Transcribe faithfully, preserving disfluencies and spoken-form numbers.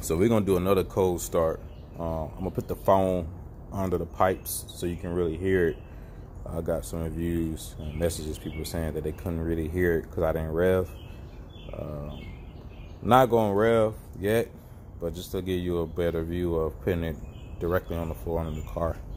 So we're gonna do another cold start. Uh, I'm gonna put the phone under the pipes so you can really hear it. I got some reviews and messages, people saying that they couldn't really hear it because I didn't rev. Um, not going to rev yet, but just to give you a better view of putting it directly on the floor under the car.